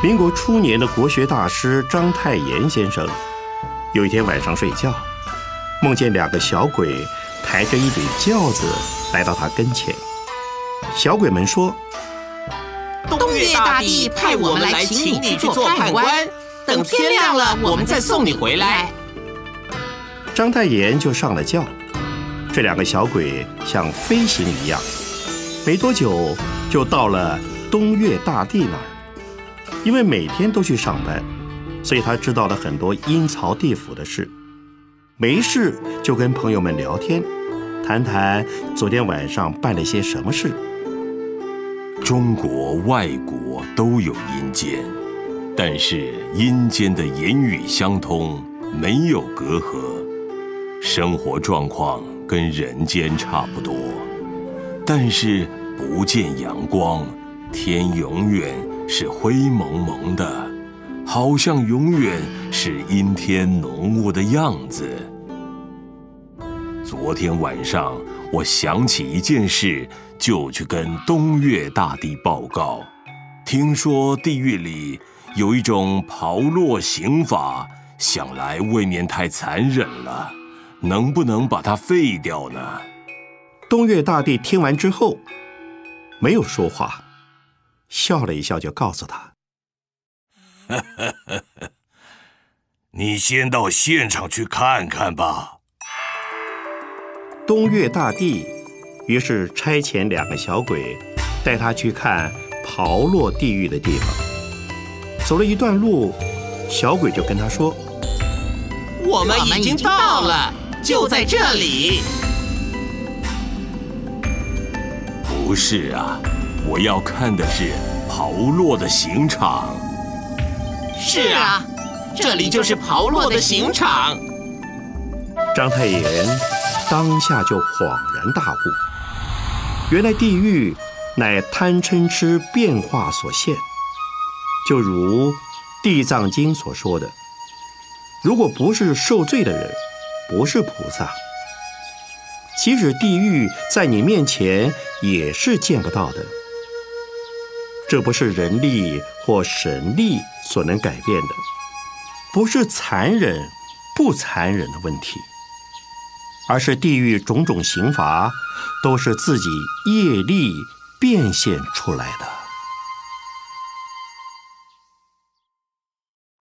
民国初年的国学大师章太炎先生，有一天晚上睡觉，梦见2个小鬼抬着一顶轿子来到他跟前。小鬼们说：“ 东岳大帝派我们来请你去做判官，等天亮了，我们再送你回来。” 章太炎就上了轿，这2个小鬼像飞行一样，没多久就到了东岳大帝那儿。因为每天都去上班，所以他知道了很多阴曹地府的事。没事就跟朋友们聊天，谈谈昨天晚上办了些什么事。 中国外国都有阴间，但是阴间的言语相通，没有隔阂，生活状况跟人间差不多，但是不见阳光，天永远是灰蒙蒙的，好像永远是阴天浓雾的样子。昨天晚上我想起一件事，就去跟东岳大帝报告。听说地狱里有一种炮烙刑法，想来未免太残忍了，能不能把它废掉呢？ 东岳大帝听完之后没有说话，笑了一笑，就告诉他：“ 你先到现场去看看吧。” 东岳大帝于是差遣2个小鬼带他去看炮烙地狱的地方。走了一段路，小鬼就跟他说：“ 我们已经到了，就在这里。” 不是啊，我要看的是炮烙的刑场。 是啊，这里就是炮烙的刑场。 章太炎当下就恍然大悟，原来地狱乃贪嗔痴变化所现，就如《地藏经》所说的，如果不是受罪的人，不是菩萨，即使地狱在你面前也是见不到的。这不是人力或神力所能改变的，不是残忍不残忍的问题，而是地狱种种刑罚都是自己业力变现出来的。